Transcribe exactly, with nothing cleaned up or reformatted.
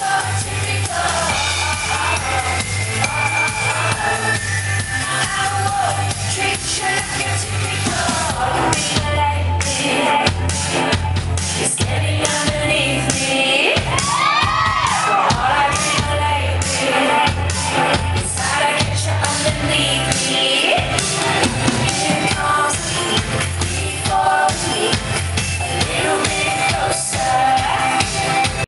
It's getting underneath me. All I feel lately is that I get you underneath me.